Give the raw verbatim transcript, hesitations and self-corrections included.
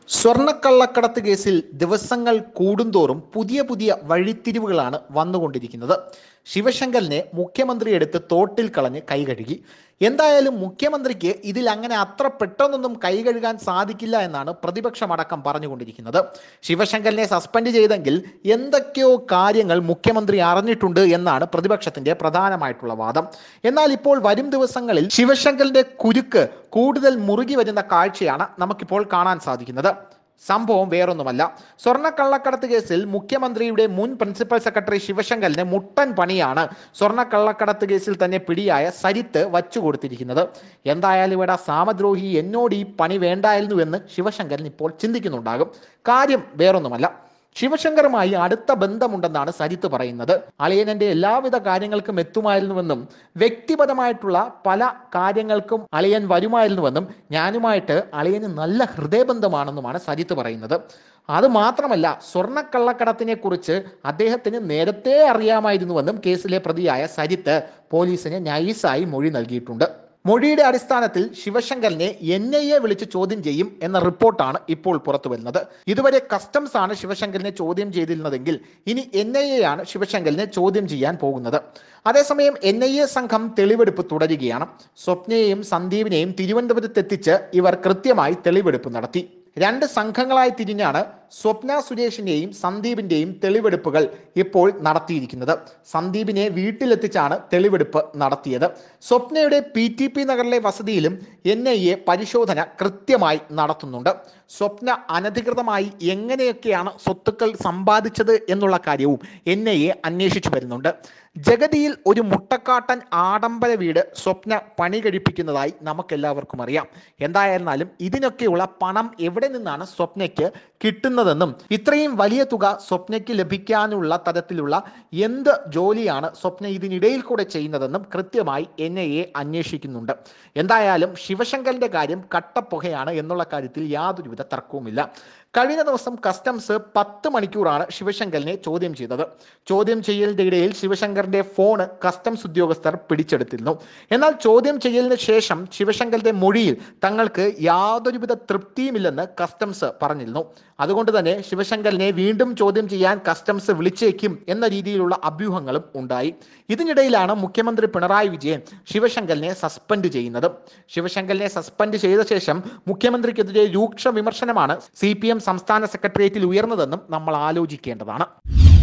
സ്വർണ്ണക്കള്ളക്കടത്ത് കേസിൽ ദിവസങ്ങൾ കൂടുന്തോറും പുതിയ പുതിയ വഴിത്തിരിവുകളാണ് വന്നുകൊണ്ടിരിക്കുന്നത്. ശിവശങ്കറിനെ മുഖ്യമന്ത്രി എടുത്ത് തോട്ടിൽ കളഞ്ഞ് കൈകഴുകി. എന്തായാലും മുഖ്യമന്ത്രിക്ക് ഇതിൽ അങ്ങനെ അത്ര പെട്ടെന്നൊന്നും കൈകഴുകാൻ സാധിക്കില്ല എന്നാണ് പ്രതിപക്ഷമടക്കം പറഞ്ഞുകൊണ്ടിരിക്കുന്നത്. ശിവശങ്കറിനെ സസ്പെൻഡ് ചെയ്തെങ്കിൽ എന്തൊക്കെയോ കാര്യങ്ങൾ മുഖ്യമന്ത്രി അറിഞ്ഞിട്ടുണ്ട് എന്നാണ് പ്രതിപക്ഷത്തിന്റെ പ്രധാനമായിട്ടുള്ള വാദം. എന്നാൽ ഇപ്പോൾ വരും ദിവസങ്ങളിൽ ശിവശങ്കറിന്റെ കുരുക്ക് കൂടുതൽ മുറുകി വരുന്ന കാഴ്ചയാണ് നമുക്കിപ്പോൾ കാണാൻ സാധിക്കുന്നത്. സംഭവം വേറൊന്നുമല്ല, സ്വർണ്ണക്കള്ളക്കടത്ത് കേസിൽ മുഖ്യമന്ത്രിയുടെ മുൻ പ്രിൻസിപ്പൽ സെക്രട്ടറി ശിവശങ്കറിന് മുട്ടൻ പണിയാണ് സ്വർണ്ണക്കള്ളക്കടത്ത് കേസിൽ തന്നെ പിടിയായ സരിത്ത് വച്ചുകൊടുത്തിരിക്കുന്നത്. എന്തായാലും ഇവിടെ സാമദ്രോഹി എന്നോട് ഈ പണി വേണ്ടായിരുന്നു എന്ന് ശിവശങ്കരൻ ഇപ്പോൾ ചിന്തിക്കുന്നുണ്ടാകും. കാര്യം വേറൊന്നുമല്ല, ശിവശങ്കറുമായി അടുത്ത ബന്ധമുണ്ടെന്നാണ് സരിത്ത് പറയുന്നത്. അളിയനന്റെ എല്ലാവിധ കാര്യങ്ങൾക്കും എത്തുമായിരുന്നുവെന്നും വ്യക്തിപരമായിട്ടുള്ള പല കാര്യങ്ങൾക്കും അളിയൻ വരുമായിരുന്നുവെന്നും ഞാനുമായിട്ട് അളിയന് നല്ല ഹൃദയബന്ധമാണെന്നുമാണ് സരിത്ത് പറയുന്നത്. അത് മാത്രമല്ല, സ്വർണ്ണക്കള്ളക്കടത്തിനെ കുറിച്ച് അദ്ദേഹത്തിന് നേരത്തെ അറിയാമായിരുന്നുവെന്നും കേസിലെ പ്രതിയായ സരിത്ത് പോലീസിന് നൈസായി മൊഴി നൽകിയിട്ടുണ്ട്. മൊഴിയുടെ അടിസ്ഥാനത്തിൽ ശിവശങ്കറിനെ എൻ ഐ എ വിളിച്ച് ചോദ്യം ചെയ്യും എന്ന റിപ്പോർട്ടാണ് ഇപ്പോൾ പുറത്തു വരുന്നത്. ഇതുവരെ കസ്റ്റംസ് ആണ് ശിവശങ്കറിനെ ചോദ്യം ചെയ്തിരുന്നതെങ്കിൽ ഇനി എൻ ഐ എ ആണ് ശിവശങ്കറിനെ ചോദ്യം ചെയ്യാൻ പോകുന്നത്. അതേസമയം എൻ ഐ എ സംഘം തെളിവെടുപ്പ് തുടരുകയാണ്. സ്വപ്നയെയും സന്ദീപിനെയും തിരുവനന്തപുരത്തെത്തിച്ച് ഇവർ കൃത്യമായി തെളിവെടുപ്പ് നടത്തി. രണ്ട് സംഘങ്ങളായി തിരിഞ്ഞാണ് സ്വപ്ന സുരേഷിന്റെയും സന്ദീപിന്റെയും തെളിവെടുപ്പുകൾ ഇപ്പോൾ നടത്തിയിരിക്കുന്നത്. സന്ദീപിനെ വീട്ടിലെത്തിച്ചാണ് തെളിവെടുപ്പ് നടത്തിയത്. സ്വപ്നയുടെ പി ടി പി നഗറിലെ വസതിയിലും എൻ ഐ എ പരിശോധന കൃത്യമായി നടത്തുന്നുണ്ട്. സ്വപ്ന അനധികൃതമായി എങ്ങനെയൊക്കെയാണ് സ്വത്തുക്കൾ സമ്പാദിച്ചത് എന്നുള്ള കാര്യവും എൻ ഐ എ അന്വേഷിച്ചു വരുന്നുണ്ട്. ജഗതിയിൽ ഒരു മുട്ടക്കാട്ടൻ ആഡംബര വീട് സ്വപ്ന പണി കഴിപ്പിക്കുന്നതായി നമുക്കെല്ലാവർക്കും അറിയാം. എന്തായിരുന്നാലും ഇതിനൊക്കെയുള്ള പണം എവിടെ നിന്നാണ് സ്വപ്നയ്ക്ക് കിട്ടുന്നതെന്നും ഇത്രയും വലിയ തുക സ്വപ്നയ്ക്ക് ലഭിക്കാനുള്ള തരത്തിലുള്ള എന്ത് ജോലിയാണ് സ്വപ്ന ഇതിനിടയിൽ കൂടെ ചെയ്യുന്നതെന്നും കൃത്യമായി എൻ ഐ എ അന്വേഷിക്കുന്നുണ്ട്. എന്തായാലും ശിവശങ്കറിന്റെ കാര്യം കട്ടപ്പുകയാണ് എന്നുള്ള കാര്യത്തിൽ യാതൊരുവിധ തർക്കവുമില്ല. കഴിഞ്ഞ ദിവസം കസ്റ്റംസ് പത്ത് മണിക്കൂറാണ് ശിവശങ്കറിനെ ചോദ്യം ചെയ്തത്. ചോദ്യം ചെയ്യലിന്റെ ഇടയിൽ ശിവശങ്കറിന്റെ ഫോണ് കസ്റ്റംസ് ഉദ്യോഗസ്ഥർ പിടിച്ചെടുത്തിരുന്നു. എന്നാൽ ചോദ്യം ചെയ്യലിന് ശേഷം ശിവശങ്കറിന്റെ മൊഴിയിൽ തങ്ങൾക്ക് യാതൊരുവിധ തൃപ്തിയുമില്ലെന്ന് കസ്റ്റംസ് പറഞ്ഞിരുന്നു. അതുകൊണ്ട് തന്നെ ശിവശങ്കറിനെ വീണ്ടും ചോദ്യം ചെയ്യാൻ കസ്റ്റംസ് വിളിച്ചേക്കും എന്ന രീതിയിലുള്ള അഭ്യൂഹങ്ങളും ഉണ്ടായി. ഇതിനിടയിലാണ് മുഖ്യമന്ത്രി പിണറായി വിജയൻ ശിവശങ്കറിനെ സസ്പെൻഡ് ചെയ്യുന്നത്. ശിവശങ്കറിനെ സസ്പെൻഡ് ചെയ്ത ശേഷം മുഖ്യമന്ത്രിക്കെതിരെ രൂക്ഷ വിമർശനമാണ് സി പി എം സംസ്ഥാന സെക്രട്ടേറിയറ്റിൽ ഉയർന്നതെന്നും നമ്മൾ ആലോചിക്കേണ്ടതാണ്.